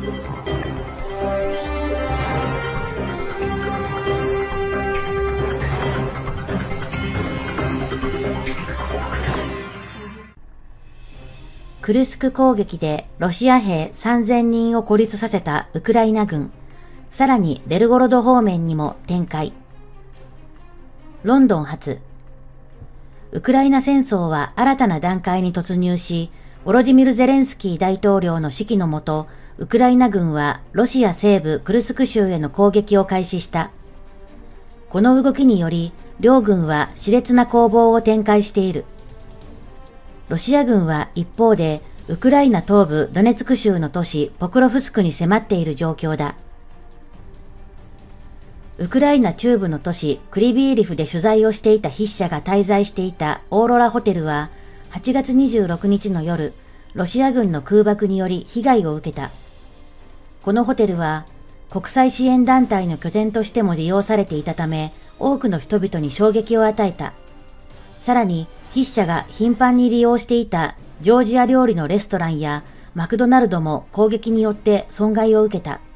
クルスク攻撃でロシア兵3000人を孤立させたウクライナ軍、さらにベルゴロド方面にも展開。ロンドン発。ウクライナ戦争は新たな段階に突入し、ヴォロディミル・ゼレンスキー大統領の指揮のもと、ウクライナ軍はロシア西部クルスク州への攻撃を開始した。この動きにより、両軍は熾烈な攻防を展開している。ロシア軍は一方で、ウクライナ東部ドネツク州の都市ポクロフスクに迫っている状況だ。ウクライナ中部の都市クリビーリフで取材をしていた筆者が滞在していたオーロラホテルは、8月26日の夜、ロシア軍の空爆により被害を受けた。このホテルは、国際支援団体の拠点としても利用されていたため、多くの人々に衝撃を与えた。さらに、筆者が頻繁に利用していたジョージア料理のレストランやマクドナルドも攻撃によって損害を受けた。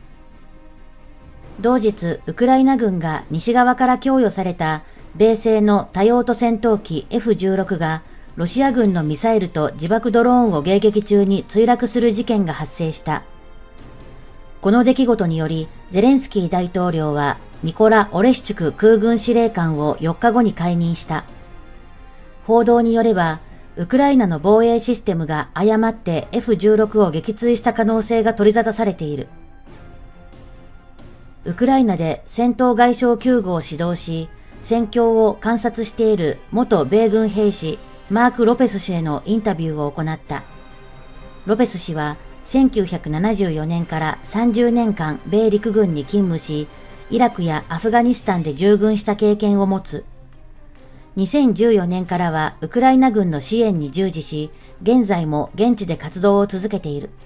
同日、ウクライナ軍が西側から供与された米製の多用途戦闘機 F-16 がロシア軍のミサイルと自爆ドローンを迎撃中に墜落する事件が発生した。この出来事により、ゼレンスキー大統領はミコラ・オレシチュク空軍司令官を4日後に解任した。報道によれば、ウクライナの防衛システムが誤って F-16 を撃墜した可能性が取り沙汰されている。ウクライナで戦闘外相救護を指導し、戦況を観察している元米軍兵士マーク・ロペス氏へのインタビューを行った。ロペス氏は1974年から30年間米陸軍に勤務し、イラクやアフガニスタンで従軍した経験を持つ。2014年からはウクライナ軍の支援に従事し、現在も現地で活動を続けている。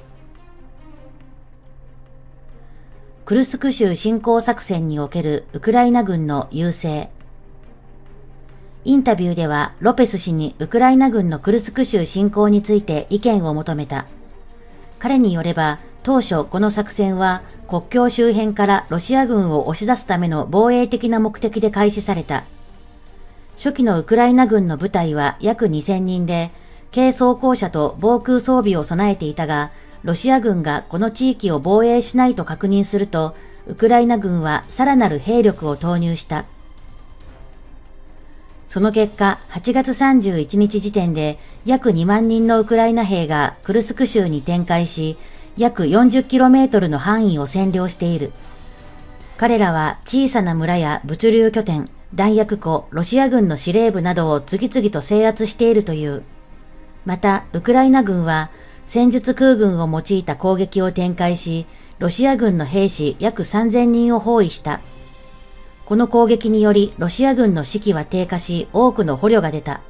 クルスク州侵攻作戦におけるウクライナ軍の優勢。インタビューではロペス氏にウクライナ軍のクルスク州侵攻について意見を求めた。彼によれば、当初この作戦は国境周辺からロシア軍を押し出すための防衛的な目的で開始された。初期のウクライナ軍の部隊は約2000人で、軽装甲車と防空装備を備えていたが、ロシア軍がこの地域を防衛しないと確認すると、ウクライナ軍はさらなる兵力を投入した。その結果、8月31日時点で約2万人のウクライナ兵がクルスク州に展開し、約 40km の範囲を占領している。彼らは小さな村や物流拠点、弾薬庫、ロシア軍の司令部などを次々と制圧しているという。また、ウクライナ軍は戦術空軍を用いた攻撃を展開し、ロシア軍の兵士約3000人を包囲した。この攻撃によりロシア軍の士気は低下し、多くの捕虜が出た。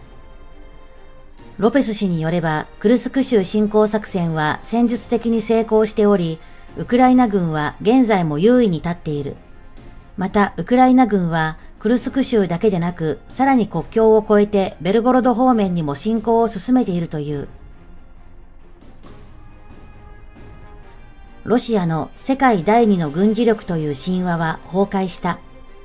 ロペス氏によれば、クルスク州侵攻作戦は戦術的に成功しており、ウクライナ軍は現在も優位に立っている。また、ウクライナ軍はクルスク州だけでなく、さらに国境を越えてベルゴロド方面にも侵攻を進めているという。ロシアの世界第二の軍事力という神話は崩壊した。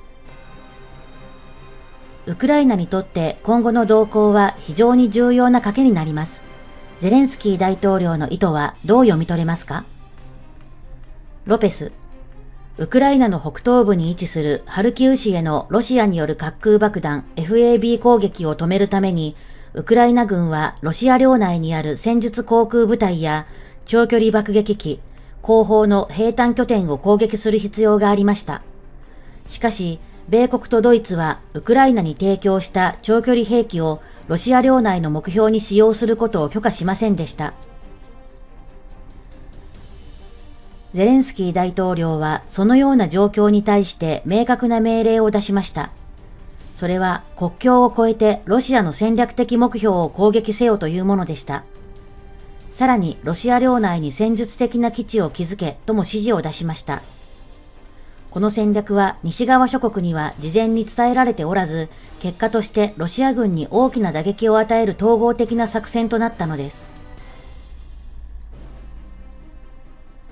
ウクライナにとって今後の動向は非常に重要な賭けになります。ゼレンスキー大統領の意図はどう読み取れますか？ロペス。ウクライナの北東部に位置するハルキウ市へのロシアによる滑空爆弾 FAB 攻撃を止めるために、ウクライナ軍はロシア領内にある戦術航空部隊や長距離爆撃機、後方の兵站拠点を攻撃する必要がありました。しかし、米国とドイツはウクライナに提供した長距離兵器をロシア領内の目標に使用することを許可しませんでした。ゼレンスキー大統領はそのような状況に対して明確な命令を出しました。それは国境を越えてロシアの戦略的目標を攻撃せよというものでした。さらにロシア領内に戦術的な基地を築けとも指示を出しました。この戦略は西側諸国には事前に伝えられておらず、結果としてロシア軍に大きな打撃を与える統合的な作戦となったのです。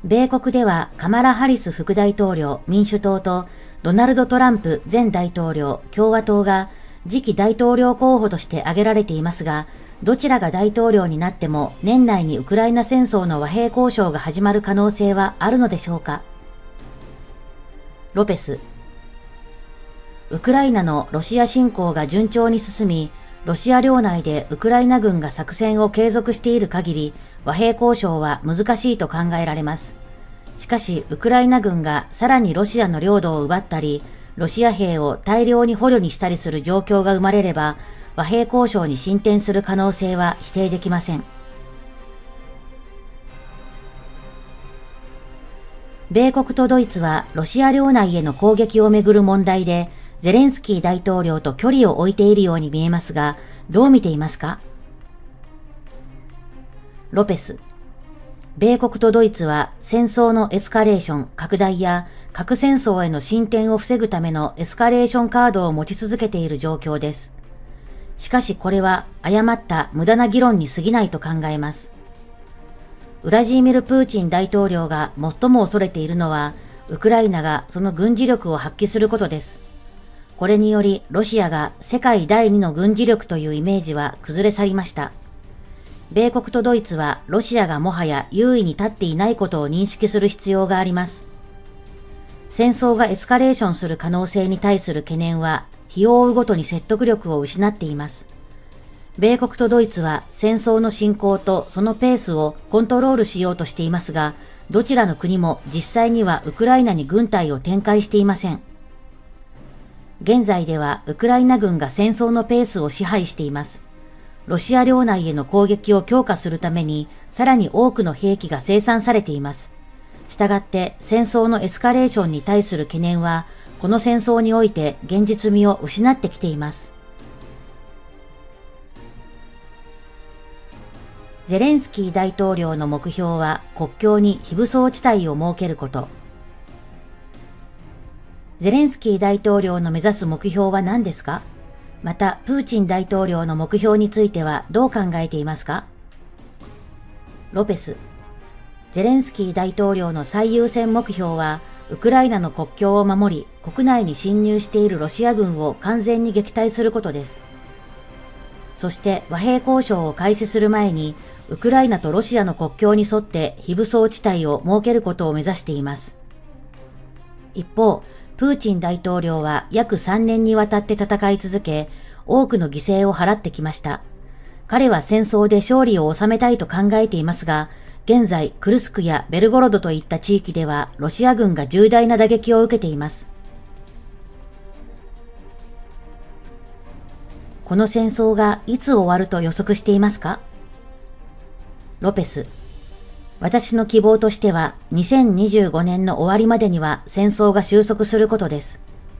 米国ではカマラ・ハリス副大統領民主党とドナルド・トランプ前大統領共和党が次期大統領候補として挙げられていますが、どちらが大統領になっても年内にウクライナ戦争の和平交渉が始まる可能性はあるのでしょうか。ロペス。ウクライナのロシア侵攻が順調に進み、ロシア領内でウクライナ軍が作戦を継続している限り、和平交渉は難しいと考えられます。しかし、ウクライナ軍がさらにロシアの領土を奪ったり、ロシア兵を大量に捕虜にしたりする状況が生まれれば、和平交渉に進展する可能性は否定できません。米国とドイツはロシア領内への攻撃をめぐる問題で、ゼレンスキー大統領と距離を置いているように見えますが、どう見ていますか？ロペス。米国とドイツは戦争のエスカレーション、拡大や核戦争への進展を防ぐためのエスカレーションカードを持ち続けている状況です。しかしこれは誤った無駄な議論に過ぎないと考えます。ウラジーミル・プーチン大統領が最も恐れているのは、ウクライナがその軍事力を発揮することです。これによりロシアが世界第2の軍事力というイメージは崩れ去りました。米国とドイツはロシアがもはや優位に立っていないことを認識する必要があります。戦争がエスカレーションする可能性に対する懸念は日を追うごとに説得力を失っています。米国とドイツは戦争の進行とそのペースをコントロールしようとしていますが、どちらの国も実際にはウクライナに軍隊を展開していません。現在ではウクライナ軍が戦争のペースを支配しています。ロシア領内への攻撃を強化するためにさらに多くの兵器が生産されています。したがって戦争のエスカレーションに対する懸念はこの戦争において現実味を失ってきています。ゼレンスキー大統領の目標は国境に非武装地帯を設けること。ゼレンスキー大統領の目指す目標は何ですか？また、プーチン大統領の目標についてはどう考えていますか？ロペス。ゼレンスキー大統領の最優先目標は、ウクライナの国境を守り、国内に侵入しているロシア軍を完全に撃退することです。そして和平交渉を開始する前に、ウクライナとロシアの国境に沿って非武装地帯を設けることを目指しています。一方、プーチン大統領は約3年にわたって戦い続け、多くの犠牲を払ってきました。彼は戦争で勝利を収めたいと考えていますが、現在クルスクやベルゴロドといった地域ではロシア軍が重大な打撃を受けています。この戦争がいつ終わると予測していますか？ロペス。私の希望としては、2025年の終わりまでには戦争が収束することです。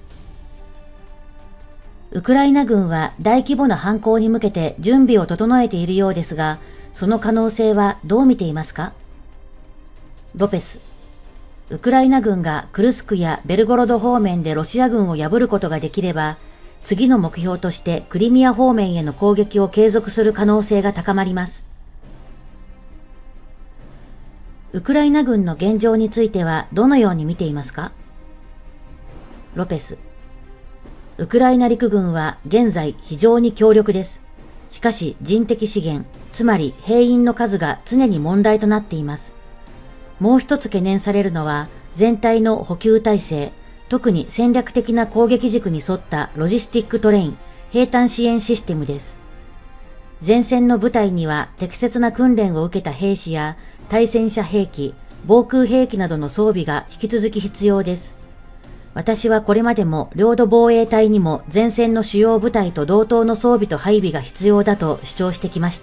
ウクライナ軍は大規模な反攻に向けて準備を整えているようですが、その可能性はどう見ていますか？ロペス。ウクライナ軍がクルスクやベルゴロド方面でロシア軍を破ることができれば、次の目標としてクリミア方面への攻撃を継続する可能性が高まります。ウクライナ軍の現状についてはどのように見ていますか？ロペス。ウクライナ陸軍は現在非常に強力です。しかし人的資源、つまり兵員の数が常に問題となっています。もう一つ懸念されるのは全体の補給体制、特に戦略的な攻撃軸に沿ったロジスティックトレイン、兵隊支援システムです。前線の部隊には適切な訓練を受けた兵士や対戦車兵器、防空兵器などの装備が引き続き必要です。私はこれまでも領土防衛隊にも前線の主要部隊と同等の装備と配備が必要だと主張してきました。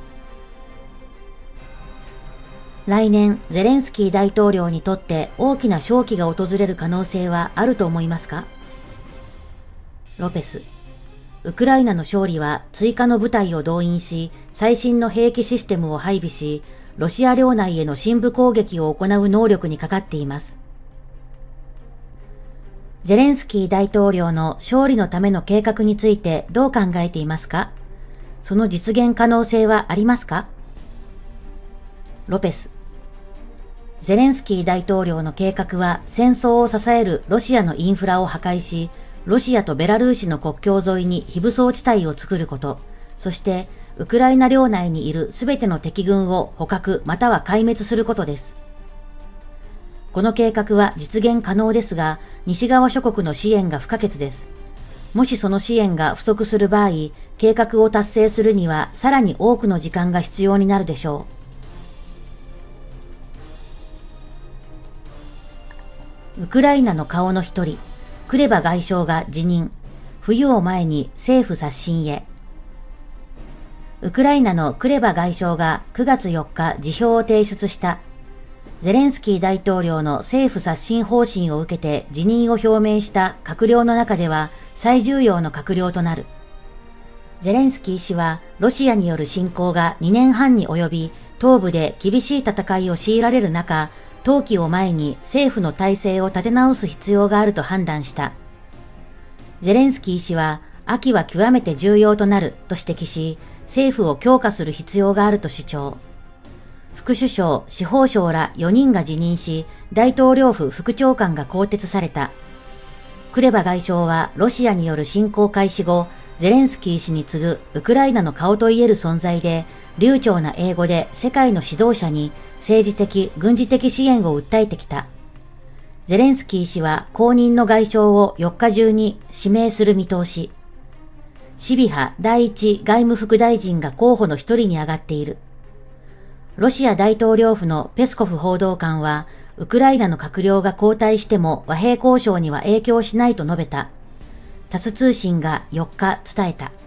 来年、ゼレンスキー大統領にとって大きな勝機が訪れる可能性はあると思いますか？ロペス。ウクライナの勝利は追加の部隊を動員し、最新の兵器システムを配備し、ロシア領内への深部攻撃を行う能力にかかっています。ゼレンスキー大統領の勝利のための計画についてどう考えていますか？その実現可能性はありますか？ロペス。 ゼレンスキー大統領の計画は戦争を支えるロシアのインフラを破壊し、ロシアとベラルーシの国境沿いに非武装地帯を作ること、そしてウクライナ領内にいるすべての敵軍を捕獲または壊滅することです。この計画は実現可能ですが、西側諸国の支援が不可欠です。もしその支援が不足する場合、計画を達成するにはさらに多くの時間が必要になるでしょう。ウクライナの顔の一人、クレバ外相が辞任。冬を前に政府刷新へ。ウクライナのクレバ外相が9月4日辞表を提出した。ゼレンスキー大統領の政府刷新方針を受けて辞任を表明した閣僚の中では最重要の閣僚となる。ゼレンスキー氏はロシアによる侵攻が2年半に及び、東部で厳しい戦いを強いられる中、冬季を前に政府の体制を立て直す必要があると判断した。ゼレンスキー氏は、秋は極めて重要となると指摘し、政府を強化する必要があると主張。副首相、司法相ら4人が辞任し、大統領府副長官が更迭された。クレバ外相はロシアによる侵攻開始後、ゼレンスキー氏に次ぐウクライナの顔といえる存在で、流暢な英語で世界の指導者に政治的、軍事的支援を訴えてきた。ゼレンスキー氏は後任の外相を4日中に指名する見通し。シビハ第一外務副大臣が候補の一人に挙がっている。ロシア大統領府のペスコフ報道官は、ウクライナの閣僚が交代しても和平交渉には影響しないと述べた。タス通信が4日伝えた。